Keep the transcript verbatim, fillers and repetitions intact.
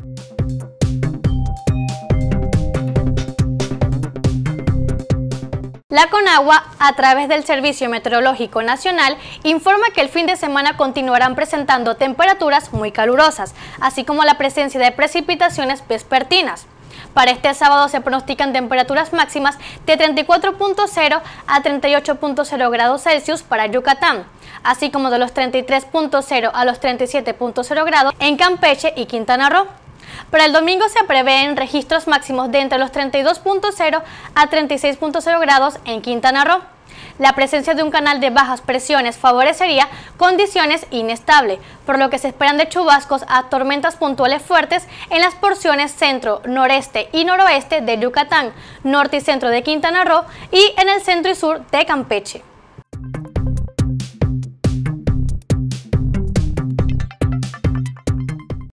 La Conagua, a través del Servicio Meteorológico Nacional, informa que el fin de semana continuarán presentando temperaturas muy calurosas, así como la presencia de precipitaciones vespertinas. Para este sábado se pronostican temperaturas máximas de treinta y cuatro punto cero a treinta y ocho punto cero grados Celsius para Yucatán, así como de los treinta y tres punto cero a los treinta y siete punto cero grados en Campeche y Quintana Roo. Para el domingo se prevén registros máximos de entre los treinta y dos punto cero a treinta y seis punto cero grados en Quintana Roo. La presencia de un canal de bajas presiones favorecería condiciones inestables, por lo que se esperan de chubascos a tormentas puntuales fuertes en las porciones centro, noreste y noroeste de Yucatán, norte y centro de Quintana Roo y en el centro y sur de Campeche.